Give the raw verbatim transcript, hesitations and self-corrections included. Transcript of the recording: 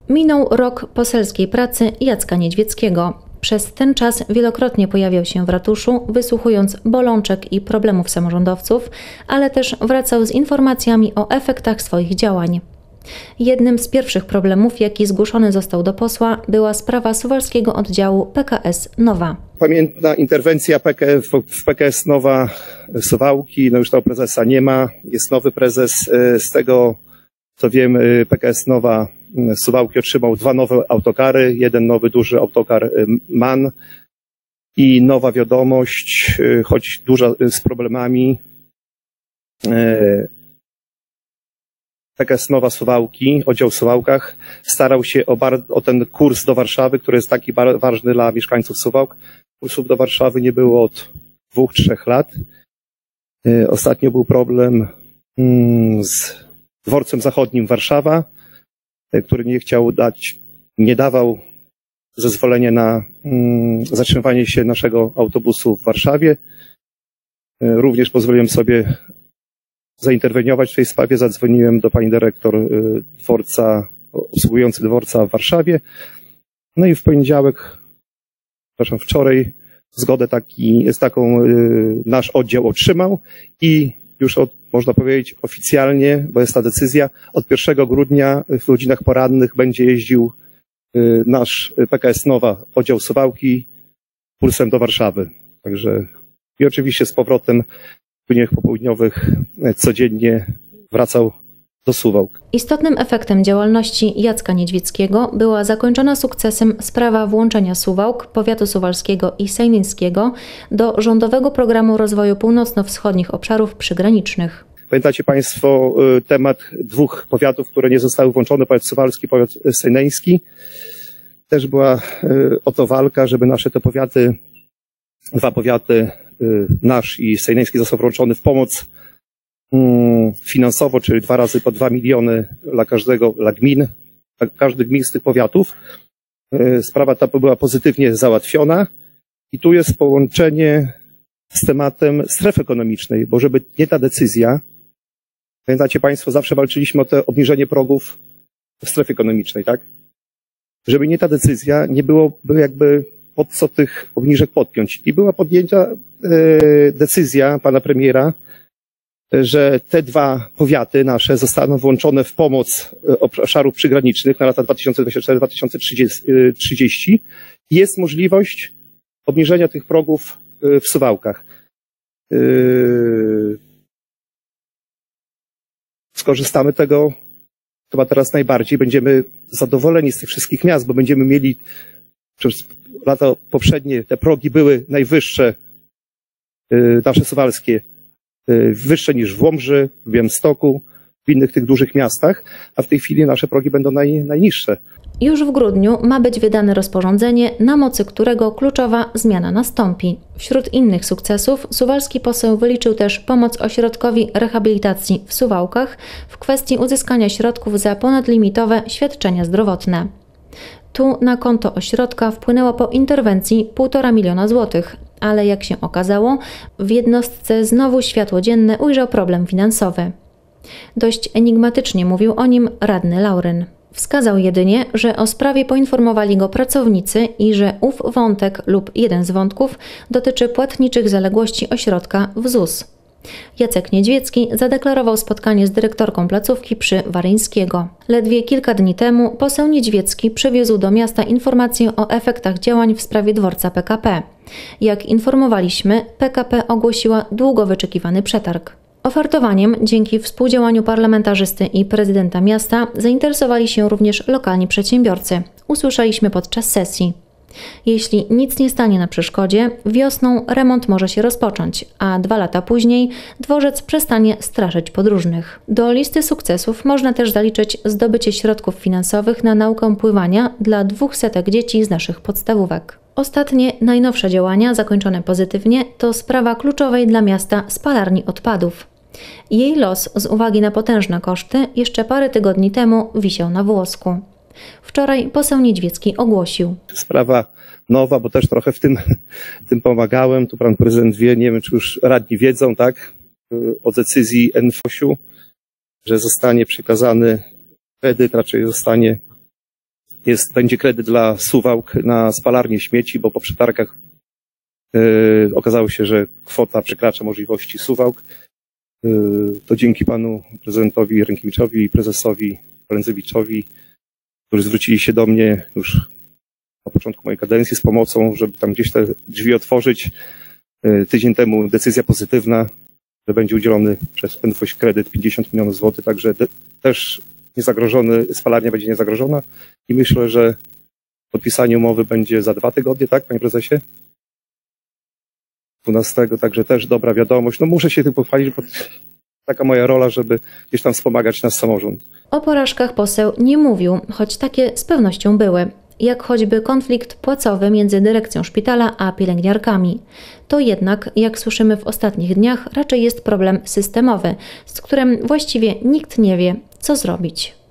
Minął rok poselskiej pracy Jacka Niedźwieckiego. Przez ten czas wielokrotnie pojawiał się w ratuszu, wysłuchując bolączek i problemów samorządowców, ale też wracał z informacjami o efektach swoich działań. Jednym z pierwszych problemów, jaki zgłoszony został do posła, była sprawa suwalskiego oddziału P K S Nowa. Pamiętna interwencja P K F, w P K S Nowa Suwałki, no już tego prezesa nie ma, jest nowy prezes. Z tego co wiem, P K S Nowa Suwałki otrzymał dwa nowe autokary, jeden nowy duży autokar MAN i nowa wiadomość, choć duża z problemami. P K S Nowa Suwałki, oddział w Suwałkach, starał się o, bar, o ten kurs do Warszawy, który jest taki bar, ważny dla mieszkańców Suwałk. Kursów do Warszawy nie było od dwóch, trzech lat. Ostatnio był problem z dworcem zachodnim Warszawa, który nie chciał dać, nie dawał zezwolenia na zatrzymywanie się naszego autobusu w Warszawie. Również pozwoliłem sobie zainterweniować w tej sprawie. Zadzwoniłem do pani dyrektor dworca, obsługujący dworca w Warszawie. No i w poniedziałek, przepraszam, wczoraj zgodę taki, z taką nasz oddział otrzymał i już od, można powiedzieć oficjalnie, bo jest ta decyzja, od pierwszego grudnia w godzinach porannych będzie jeździł nasz P K S Nowa, oddział Suwałki, kursem do Warszawy. Także i oczywiście z powrotem w godzinach popołudniowych codziennie wracał do Suwałk. Istotnym efektem działalności Jacka Niedźwieckiego była zakończona sukcesem sprawa włączenia Suwałk, powiatu suwalskiego i sejnyńskiego do rządowego programu rozwoju północno-wschodnich obszarów przygranicznych. Pamiętacie Państwo temat dwóch powiatów, które nie zostały włączone, powiat suwalski, powiat sejneński. Też była o to walka, żeby nasze te powiaty, dwa powiaty, nasz i sejneński, został włączony w pomoc finansowo, czyli dwa razy po dwa miliony dla każdego, dla gmin, dla każdych gmin z tych powiatów. Sprawa ta była pozytywnie załatwiona i tu jest połączenie z tematem strefy ekonomicznej, bo żeby nie ta decyzja, pamiętacie Państwo, zawsze walczyliśmy o to obniżenie progów w strefie ekonomicznej, tak? Żeby nie ta decyzja, nie byłoby jakby pod co tych obniżek podpiąć. I była podjęta e, decyzja pana premiera, że te dwa powiaty nasze zostaną włączone w pomoc obszarów przygranicznych na lata dwa tysiące dwudziesty czwarty do dwa tysiące trzydziestego. Jest możliwość obniżenia tych progów w Suwałkach. Skorzystamy tego chyba teraz najbardziej. Będziemy zadowoleni z tych wszystkich miast, bo będziemy mieli, przez lata poprzednie te progi były najwyższe, nasze suwalskie, wyższe niż w Łomży, w Białymstoku, w innych tych dużych miastach, a w tej chwili nasze progi będą naj, najniższe. Już w grudniu ma być wydane rozporządzenie, na mocy którego kluczowa zmiana nastąpi. Wśród innych sukcesów suwalski poseł wyliczył też pomoc ośrodkowi rehabilitacji w Suwałkach w kwestii uzyskania środków za ponadlimitowe świadczenia zdrowotne. Tu na konto ośrodka wpłynęło po interwencji półtora miliona złotych, ale jak się okazało, w jednostce znowu światło dzienne ujrzał problem finansowy. Dość enigmatycznie mówił o nim radny Lauryn. Wskazał jedynie, że o sprawie poinformowali go pracownicy i że ów wątek lub jeden z wątków dotyczy płatniczych zaległości ośrodka w Z U S. Jacek Niedźwiecki zadeklarował spotkanie z dyrektorką placówki przy Waryńskiego. Ledwie kilka dni temu poseł Niedźwiecki przywiózł do miasta informację o efektach działań w sprawie dworca P K P. Jak informowaliśmy, P K P ogłosiła długo wyczekiwany przetarg. Ofertowaniem dzięki współdziałaniu parlamentarzysty i prezydenta miasta zainteresowali się również lokalni przedsiębiorcy. Usłyszeliśmy podczas sesji. Jeśli nic nie stanie na przeszkodzie, wiosną remont może się rozpocząć, a dwa lata później dworzec przestanie straszyć podróżnych. Do listy sukcesów można też zaliczyć zdobycie środków finansowych na naukę pływania dla dwóch setek dzieci z naszych podstawówek. Ostatnie, najnowsze działania zakończone pozytywnie to sprawa kluczowej dla miasta spalarni odpadów. Jej los z uwagi na potężne koszty jeszcze parę tygodni temu wisiał na włosku. Wczoraj poseł Niedźwiecki ogłosił. Sprawa nowa, bo też trochę w tym, tym pomagałem. Tu pan prezydent wie, nie wiem czy już radni wiedzą, tak, o decyzji N F O ś-u, że zostanie przekazany kredyt, raczej zostanie jest, będzie kredyt dla Suwałk na spalarnię śmieci, bo po przetargach yy, okazało się, że kwota przekracza możliwości Suwałk. Yy, to dzięki panu prezydentowi Rękiewiczowi i prezesowi Lędzewiczowi, którzy zwrócili się do mnie już na początku mojej kadencji z pomocą, żeby tam gdzieś te drzwi otworzyć. Yy, tydzień temu decyzja pozytywna, że będzie udzielony przez N F O ŚiGE kredyt pięćdziesiąt milionów złotych, także de, też niezagrożony, spalarnia będzie niezagrożona i myślę, że podpisanie umowy będzie za dwa tygodnie, tak, panie prezesie? dwunastego, także też dobra wiadomość. No muszę się tym pochwalić, bo taka moja rola, żeby gdzieś tam wspomagać nasz samorząd. O porażkach poseł nie mówił, choć takie z pewnością były, jak choćby konflikt płacowy między dyrekcją szpitala a pielęgniarkami. To jednak, jak słyszymy w ostatnich dniach, raczej jest problem systemowy, z którym właściwie nikt nie wie, co zrobić.